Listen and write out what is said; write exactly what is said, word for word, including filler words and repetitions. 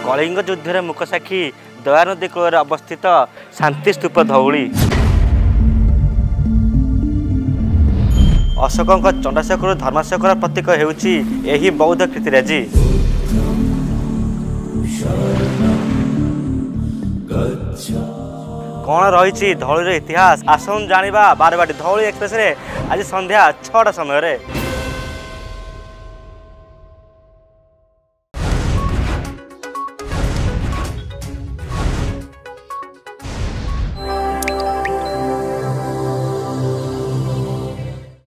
Kalinga युद्धर मुखसाक्षी दयानदी cool अवस्थित शांति स्तूप धौली अशोक चंडाशेखर धर्माशेखर प्रतीक हेउची एही बौद्ध कीर्तिराजी। कौन रही धौलीर इतिहास आसन जानिबा बारवाटी धौली एक्सप्रेस रे आज संध्या छटा समय रे।